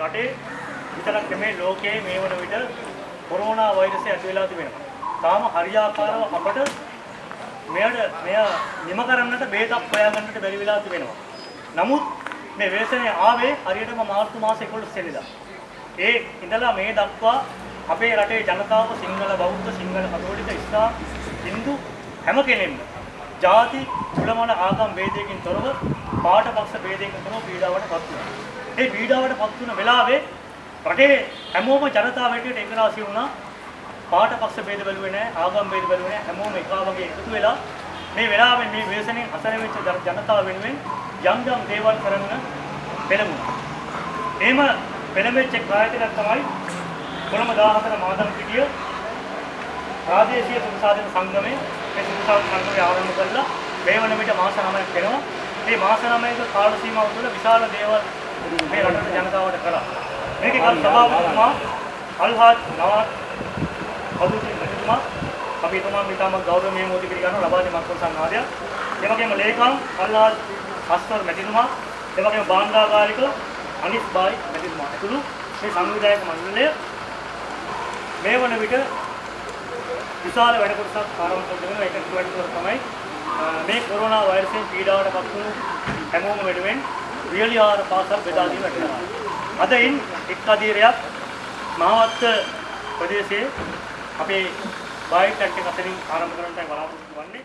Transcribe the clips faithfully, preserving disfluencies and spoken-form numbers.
රටේ විතරක් නෙමෙයි ලෝකයේ මේ වන විට කොරෝනා වෛරසය ඇති වෙලා තිබෙනවා. තාම හරියාකාරව අපට මෙයට මෙය නිම කරන්නට බේතක් හොයාගන්නට බැරි වෙලා තිබෙනවා. නමුත් මේ ව්‍යසනය ආවේ හරියටම මාර්තු මාස එකොළොස් වෙනිදා. ඒ ඉඳලා මේ දක්වා අපේ රටේ ජනතාව සිංහල බෞද්ධ සිංහල කතෝලික ඉස්ලාම් හින්දු හැම කෙනෙක්ම ಜಾති කුලමන ආගම් ભેදයකින් තොරව පාට පක්ෂ ભેදයකින් තොරව පීඩාවට පත් වුණා. මේ පීඩාවට පත් වුණ වෙලාවේ රටේ හැමෝම ජනතාව හැටියට එකරාසී වුණා. පාට පක්ෂ ભેද බැලුවේ නැහැ, ආගම් ભેද බැලුවේ නැහැ. හැමෝම එකා වගේ එකතු වෙලා මේ වෙලාවේ මේ ව්‍යසනයෙන් අසරණ වෙච්ච ජනතාව වෙනුවෙන් යම් යම් දේවල් කරන්න පෙළඹුණා. එහෙම පෙළඹෙච්ච කායතනක් තමයි කොළඹ දාහතර මාදම් පිටිය ප්‍රාදේශීය සුදුසාධන සංගමයේ මේ සුදුසාධන සංගමය ආරම්භ කළා. මේ වන විට මාස නවයක් වෙනවා. මේ මාස නවයක කාල සීමාව තුළ විශාල දේවල් මේ රටේ ජනතාවට කළා. මේකේ කල් සභාපතිතුමා අල්හාජ් නවාත් අබුතුල් මෙතුමා අපි එතුමා මිතාම ගෞරවමය මොදි පිළිගන්නවා ලබාදී මක්කල් සංවාදය. ඒ වගේම ලේකම් අල්හාජ් අස්වර් මෙතුමා, ඒ වගේම භාණ්ඩාගාරික අනිස් බායි මෙතුමා ඇතුළු මේ සංවිධායක මණ්ඩලය මේ වන විට විශාල වැඩ කොටසක් ආරම්භ කරගෙන ඒක කිව්වට තමයි මේ කොරෝනා වෛරසයෙන් පීඩාවට පත් වුණු හැමෝම වෙනුවෙන් වියලිආර පාසල් බෙදා දීම වැඩනවා. අද ඉන් එක් අධීරයක් මහවත්ත ප්‍රදේශයේ අපේ බායි ටැක්ට් එක අතරින් ආරම්භ කරන්නයි බලාපොරොත්තු වෙන්නේ.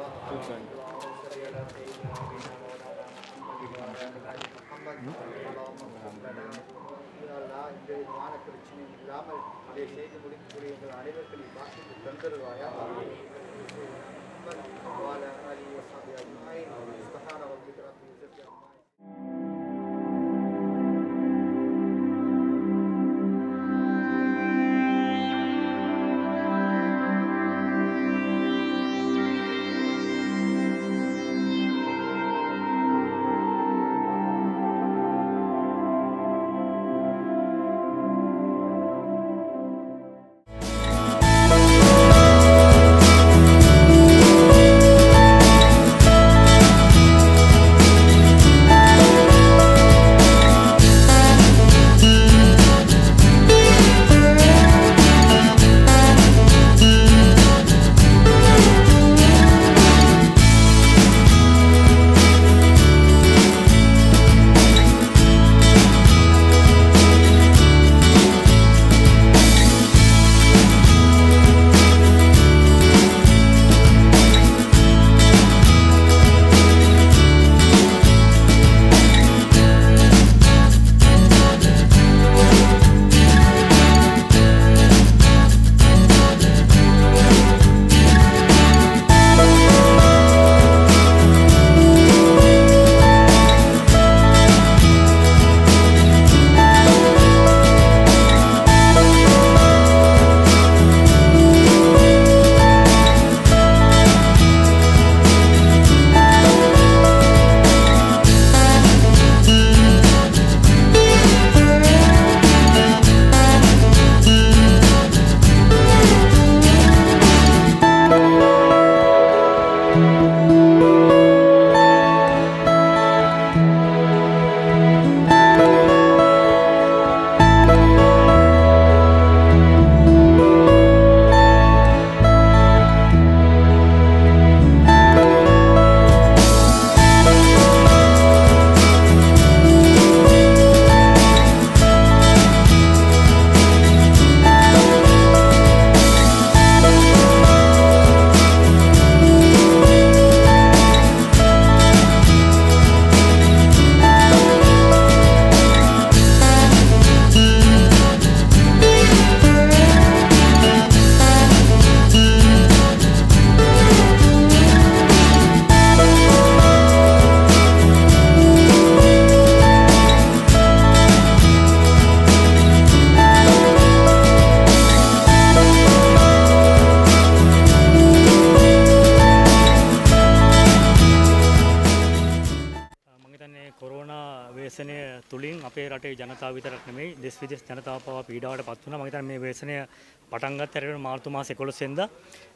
ව්‍යසනය තුලින් අපේ රටේ ජනතාව විතරක් නෙමෙයි දෙස් විදෙස් ජනතාව පවා පීඩාවට පත් වුණා. මම හිතන්නේ මේ ව්‍යසනය පටන් ගත්ත හැටියට මාර්තු මාස එකොළොස් වෙනිදා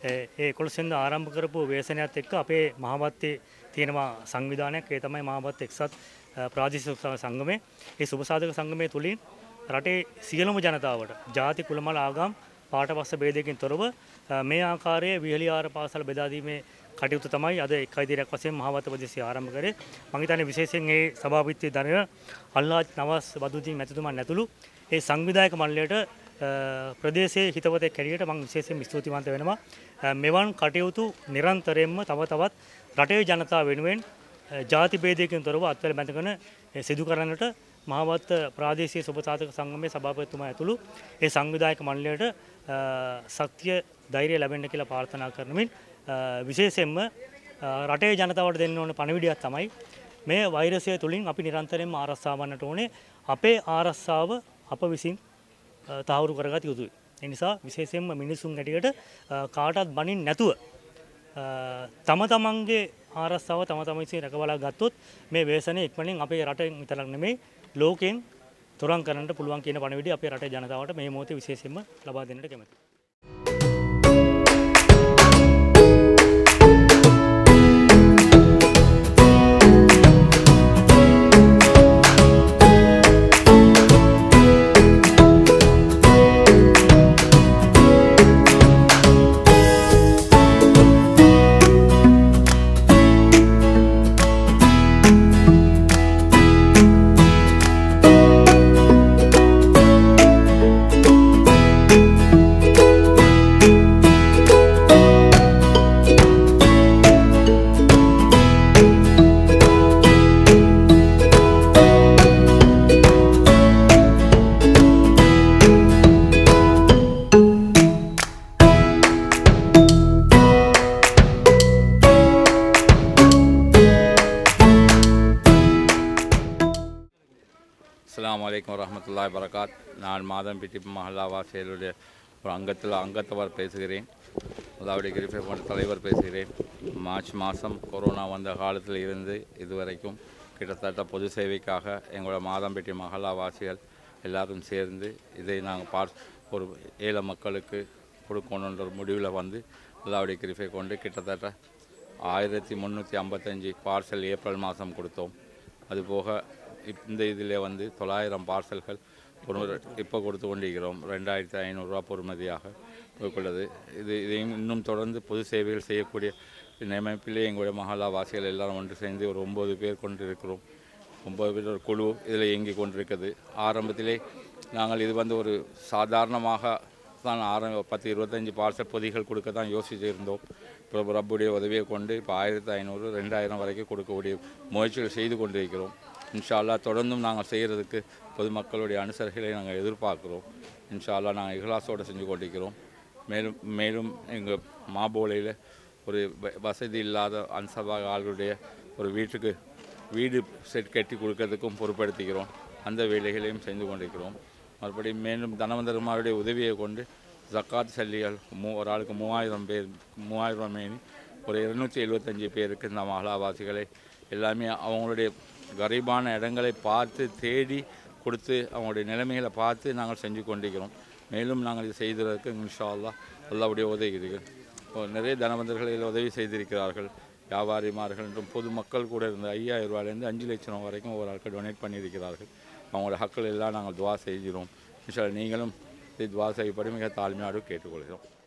ඒ එකොළොස් වෙනිදා ආරම්භ කරපු ව්‍යසනයත් එක්ක අපේ මහවත්තේ තියෙනවා සංවිධානයක්. ඒ තමයි මහවත්ත එක්සත් ප්‍රාදේශීය සංගමය. ඒ සුබසාධක සංගමය තුලින් රටේ සියලුම ජනතාවට ජාති කුල මල ආගම් පාට පස්ස ભેදයකින් තොරව මේ ආකාරයේ විහලිආර පාසල් බෙදා දීමේ කටයුතු තමයි අද එක් අයිතියක් වශයෙන් මහවත ප්‍රදේශයේ ආරම්භ කරේ. මම හිතන්නේ විශේෂයෙන් මේ සභාපතිත්වයේ දරන අල්ලාජ් නවාස් බදුදීන් මැතිතුමන් ඇතුළු ඒ සංවිධායක මණ්ඩලයට ප්‍රදේශයේ හිතවතෙක් හැටියට මම විශේෂයෙන් ස්තුතිවන්ත වෙනවා. මෙවන් කටයුතු නිරන්තරයෙන්ම තව තවත් රටේ ජනතාව වෙනුවෙන් ජාති ભેදයකින් තොරව අත්වැල බැඳගෙන සිදු කරන්නට මහවත ප්‍රාදේශීය සුබසාධක සංගමයේ සභාපතිතුමා ඇතුළු ඒ සංවිධායක මණ්ඩලයට ශක්තිය ධෛර්යය ලැබෙන්න කියලා ප්‍රාර්ථනා කරමින් විශේෂයෙන්ම රටේ ජනතාවට දෙන්න ඕන පණිවිඩයක් තමයි මේ වෛරසය තුලින් අපි නිරන්තරයෙන්ම ආරක්ෂා වන්නට ඕනේ. අපේ ආරක්ෂාව අප විසින් තහවුරු කරගත යුතුයි. ඒ නිසා විශේෂයෙන්ම මිනිසුන් හැටියට කාටවත් බනින් නැතුව තම තමන්ගේ ආරක්ෂාව තම තමන් විසින් රැකවලා ගත්තොත් මේ ව්‍යසනය ඉක්මනින් අපේ රටෙන් විතරක් නෙමෙයි ලෝකෙන් තොරන් කරන්නට පුළුවන් කියන පණිවිඩය අපේ රටේ ජනතාවට මේ මොහොතේ විශේෂයෙන්ම ලබා දෙන්නට කැමැතියි. அஸ்ஸலாமு அலைக்கும் வரஹ்மத்துல்லாஹி வபரகாத். நான் மாதம்பிட்டி மஹல்லா வாசிகளுடைய ஒரு அங்கத்தில் அங்கத்தவர் பேசுகிறேன். அதாவது கிரிஃபே போன்ற தலைவர் பேசுகிறேன். மார்ச் மாதம் கொரோனா வந்த காலத்தில் இருந்து இதுவரைக்கும் கிட்டத்தட்ட பொது சேவைக்காக எங்களோட மாதம்பிட்டி மஹல்லா வாசிகள் எல்லாரும் சேர்ந்து இதை நாங்கள் பார் ஒரு ஏழை மக்களுக்கு கொடுக்கணுன்ற ஒரு முடிவில் வந்து அல்லாவுடைய கிரிஃபை கொண்டு கிட்டத்தட்ட ஆயிரத்தி முந்நூற்றி ஐம்பத்தஞ்சு பார்சல் ஏப்ரல் மாதம் கொடுத்தோம். அதுபோக இந்த இதில் வந்து தொள்ளாயிரம் பார்சல்கள் ஒரு இப்போ கொடுத்து கொண்டிருக்கிறோம். ரெண்டாயிரத்தி ஐநூறுரூவா பொறுமதியாக உள்ளது. இது இதையும் இன்னும் தொடர்ந்து பொது சேவைகள் செய்யக்கூடிய நியமிப்பிலே எங்களுடைய மஹல்லா வாசிகள் எல்லாரும் ஒன்று சேர்ந்து ஒரு ஒம்பது பேர் கொண்டிருக்கிறோம். ஒம்பது பேர் ஒரு குழு இதில் இயங்கி கொண்டிருக்குது. ஆரம்பத்திலே நாங்கள் இது வந்து ஒரு சாதாரணமாக தான் ஆரம்ப பத்து இருபத்தஞ்சி பார்சல் பொதிகள் கொடுக்க தான் யோசித்து இருந்தோம். இப்போ ரப்புடைய உதவியை கொண்டு இப்போ ஆயிரத்தி ஐநூறு ரெண்டாயிரம் வரைக்கும் கொடுக்கக்கூடிய முயற்சிகள் செய்து கொண்டிருக்கிறோம். இன்ஷா அல்லாஹ் தொடர்ந்தும் நாங்கள் செய்கிறதுக்கு பொதுமக்களுடைய அனுசரிகளை நாங்கள் எதிர்பார்க்குறோம். இன்ஷா அல்லாஹ் நாங்கள் இஹ்லாஸோடு செஞ்சு கொண்டிருக்கிறோம். மேலும் மேலும் எங்கள் மாபோலையில் ஒரு வசதி இல்லாத அன்சபாக ஆளுடைய ஒரு வீட்டுக்கு வீடு செட் கட்டி கொடுக்கறதுக்கும் பொறுப்படுத்திக்கிறோம். அந்த வேலைகளையும் செய்து கொண்டிருக்கிறோம். மறுபடியும் மேலும் தனவந்தருமாருடைய உதவியை கொண்டு ஜக்காத் சல்லிகள் மூ ஒரு ஆளுக்கு மூவாயிரம் பேர் மூவாயிரம் மேனி ஒரு இருநூற்றி எழுபத்தஞ்சி பேருக்கு இந்த மஹல்லாவாசிகளை எல்லாமே அவங்களுடைய கரீபான இடங்களை பார்த்து தேடி கொடுத்து அவங்களுடைய நிலைமைகளை பார்த்து நாங்கள் செஞ்சு கொண்டிருக்கிறோம். மேலும் நாங்கள் இது செய்ததற்கு இன்ஷா அல்லாஹ் அல்லாஹ்வுடைய உதவிகள் நிறைய தனவந்தர்கள் உதவி செய்திருக்கிறார்கள். வியாபாரிமார்கள் என்றும் பொதுமக்கள் கூட இருந்த ஐயாயிரம் ரூபாயிலேருந்து அஞ்சு லட்சம் ரூபா வரைக்கும் ஒவ்வொரு ஆட்கள் டொனேட் பண்ணியிருக்கிறார்கள். அவங்களோட ஹக்கள் எல்லாம் நாங்கள் துவா செய்கிறோம். இன்ஷா அல்லாஹ் நீங்களும் இது துவா செய்யப்படி மிக தாழ்மையோடு கேட்டுக்கொள்கிறோம்.